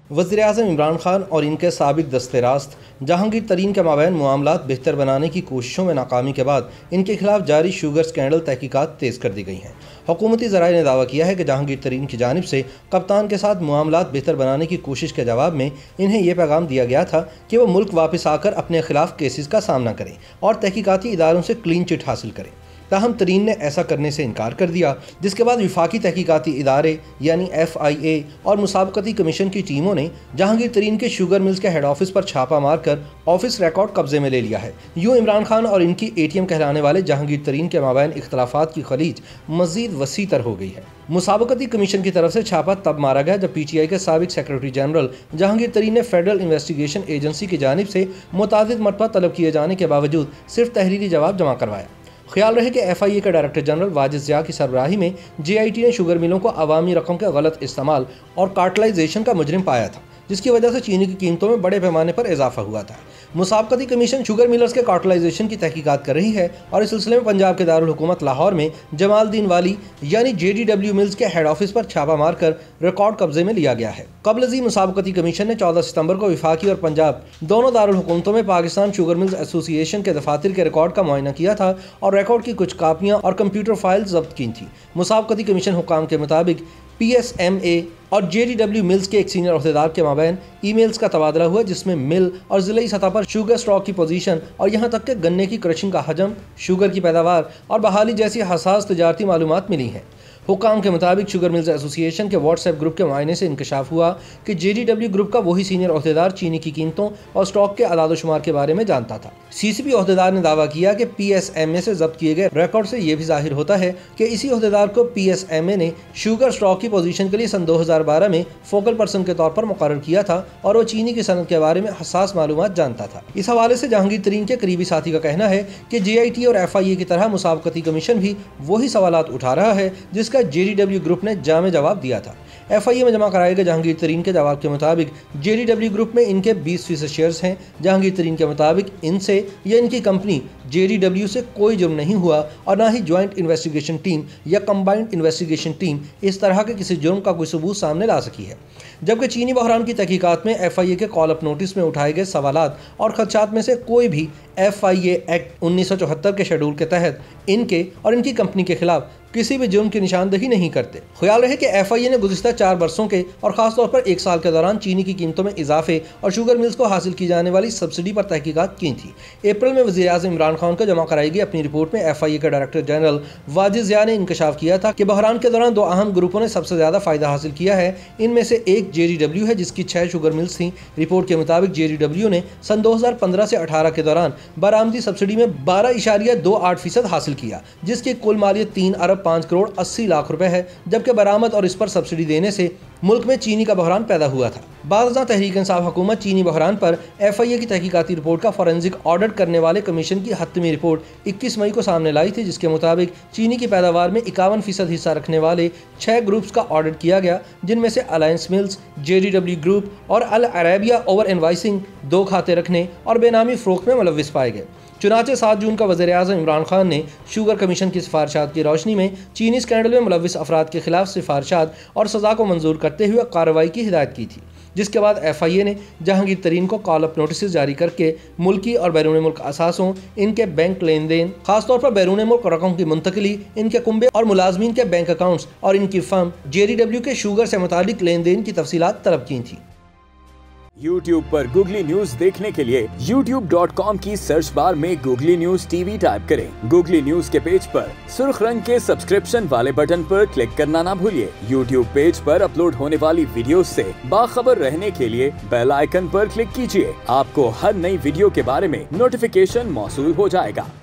वज़ीर-ए-आज़म इमरान खान और इनके साबिक दस्ते रास्त जहांगीर तरीन के माबैन मामलात बेहतर बनाने की कोशिशों में नाकामी के बाद इनके खिलाफ जारी शुगर स्कैंडल तहकीकात तेज़ कर दी गई हैं। हुकूमती ज़राए ने दावा किया है कि जहांगीर तरीन की जानिब से कप्तान के साथ मामलात बेहतर बनाने की कोशिश के जवाब में इन्हें यह पैगाम दिया गया था कि वह मुल्क वापस आकर अपने खिलाफ केसेस का सामना करें और तहकीकाती इदारों से क्लीन चिट हासिल करें। ताहम तरीन ने ऐसा करने से इनकार कर दिया, जिसके बाद विफाकी तहकीकाती इदारे यानी FIA और मुसाबकती कमीशन की टीमों ने जहांगीर तरीन के शुगर मिल्स के हेड ऑफिस पर छापा मारकर ऑफिस रिकॉर्ड कब्जे में ले लिया है। यूँ इमरान खान और इनकी ATM कहलाने वाले जहांगीर तरीन के माबैन इख्तलाफात की खलीज मज़ीद वसी तर हो गई है। मुसाबकती कमीशन की तरफ से छापा तब मारा गया जब PTI के साबिक सेक्रेटरी जनरल जहांगीर तरीन ने फेडरल इन्वेस्टिगेशन एजेंसी की जानिब से मुतादिद मरतबा तलब किए जाने के बावजूद सिर्फ तहरीरी जवाब जमा करवाया। ख्याल रहे कि FIA के डायरेक्टर जनरल वाजिद ज़िया की सरबराही में JIT ने शुगर मिलों को अवामी रकम के गलत इस्तेमाल और कार्टलाइजेशन का मुजरिम पाया था, जिसकी वजह से चीनी की कीमतों में बड़े पैमाने पर इजाफा हुआ था। मुसाबकती कमीशन शुगर मिलर्स के कार्टलाइजेशन की तहकीकात कर रही है और इस सिलसिले में पंजाब के दारुल हुकूमत लाहौर में जमालदीन वाली यानी JDW मिल्स के हेड ऑफिस पर छापा मारकर रिकॉर्ड कब्जे में लिया गया है। कबल मुसाबकती कमीशन ने 14 सितंबर को विफाकी और पंजाब दोनों दारुल हुकूमतों में पाकिस्तान शुगर मिल्स एसोसिएशन के दफातर के रिकॉर्ड का मुआयना किया था और रिकॉर्ड की कुछ कापियाँ और कंप्यूटर फाइल्स जब्त की थी। मुसाबकती कमीशन हुकाम के मुताबिक PSMA और JDW मिल्स के एक सीनियर अहदेदार के माबैन ईमेल्स का तबादला हुआ, जिसमें मिल और ज़िले सतह पर शुगर स्टॉक की पोजीशन और यहाँ तक कि गन्ने की क्रशिंग का हजम, शुगर की पैदावार और बहाली जैसी हसास तजारती मालूमात मिली हैं। हुकाम के मुताबिक शुगर मिल्स एसोसिएशन के व्हाट्सएप ग्रुप के मुआयने से इंकशाफ हुआ कि JDW ग्रुप का वही सीनियर अहदेदार चीनी की कीमतों और स्टॉक के अदाद-ओ-शुमार के बारे में जानता था। CCP अहदेदार ने दावा किया कि PSMA से जब्त किए गए रिकॉर्ड से यह भी जाहिर होता है कि इसी अहदेदार को PSMA ने शुगर स्टॉक की पोजीशन के लिए सन 2012 में फोकल पर्सन के तौर पर मुकर्रर किया था और वो चीनी की सनत के बारे में हसास मालूमात जानता था। इस हवाले से जहांगीर तरीन के करीबी साथी का कहना है कि JIT और FIA की तरह मुसाबकती कमीशन भी वही सवालात उठा रहा है जिसका JDW ग्रुप ने जामे जवाब दिया था। FIA में जमा कराए गए जहांगीर तरीन के जवाब के मुताबिक JDW ग्रुप में इनके 20% शेयर्स हैं। जहांगीर तरीन के मुताबिक इनसे या इनकी कंपनी JDW से कोई जुर्म नहीं हुआ और ना ही ज्वाइंट इन्वेस्टिगेशन टीम या कंबाइंड इन्वेस्टिगेशन टीम इस तरह के किसी जुर्म का कोई सबूत सामने ला सकी है। जबकि चीनी बहरान की तहकीकात में FIA के कॉल अप नोटिस में उठाए गए सवालात और खदशात में से कोई भी FIA एक्ट 1974 के शेड्यूल के तहत इनके और इनकी कंपनी के खिलाफ किसी भी जुर्म की निशानदही नहीं करते। ख्याल रहे कि FIA ने गुज़िश्ता 4 बरसों के और ख़ासतौर पर 1 साल के दौरान चीनी की कीमतों में इजाफे और शुगर मिल्स को हासिल की जाने वाली सब्सिडी पर तहकीकात की थी। अप्रैल में वज़ीर-ए-आज़म इमरान खान को जमा कराई गई अपनी रिपोर्ट में FIA के डायरेक्टर जनरल वाजिद ज़िया ने इंकशाफ किया था कि बहरान के दौरान 2 अहम ग्रुपों ने सबसे ज़्यादा फ़ायदा हासिल किया है। इनमें से एक JDW है, जिसकी 6 शुगर मिल्स थी। रिपोर्ट के मुताबिक JDW ने सन 2015 से 18 के दौरान बरामदी सब्सिडी में 12.28% हासिल किया, जिसकी कुल मालियत 3 अरब 5 करोड़ 80 लाख रुपए है। जबकि बरामद और इस पर सब्सिडी देने से मुल्क में चीनी का बहरान पैदा हुआ था। बाज़ तहरीक इंसाफ हुकूमत चीनी बहरान पर FIA की तहकीकाती रिपोर्ट का फॉरेंसिक ऑडिट करने वाले कमीशन की हतमी रिपोर्ट 21 मई को सामने लाई थी, जिसके मुताबिक चीनी की पैदावार में 51% हिस्सा रखने वाले 6 ग्रुप्स का ऑडिट किया गया, जिनमें से अलायंस मिल्स, JDW ग्रुप और अल अरेबिया ओवर इनवाइसिंग 2 खाते रखने और बेनामी फ़रोख्त में मुलव्विस पाए गए। चुनाचे 7 जून का वज़ीर-ए-आज़म इमरान खान ने शुगर कमीशन की सिफारिशात की रोशनी में चीनी स्कैंडल में मुलव्विस अफराद के खिलाफ सिफारिशात और सज़ा को मंजूर करते हुए कार्रवाई की हिदायत की थी, जिसके बाद FIA ने जहांगीर तरीन को कॉल अप नोटिस जारी करके मुल्की और बैरून मुल्क असासों, इनके बैंक लेन देन, खासतौर पर बैरून मुल्क रकम की मुंतकली, इनके कुंबे और मुलाजमीन के बैंक अकाउंट्स और इनकी फर्म JDW के शुगर से मुतालिक लेन देन की तफसीलात तलब की थी। YouTube पर गूगली न्यूज देखने के लिए youtube.com की सर्च बार में गूगली न्यूज TV टाइप करें। गूगली न्यूज के पेज पर सुर्ख रंग के सब्सक्रिप्शन वाले बटन पर क्लिक करना ना भूलिए। YouTube पेज पर अपलोड होने वाली वीडियोस से बाखबर रहने के लिए बेल आइकन पर क्लिक कीजिए। आपको हर नई वीडियो के बारे में नोटिफिकेशन मौसूल हो जाएगा।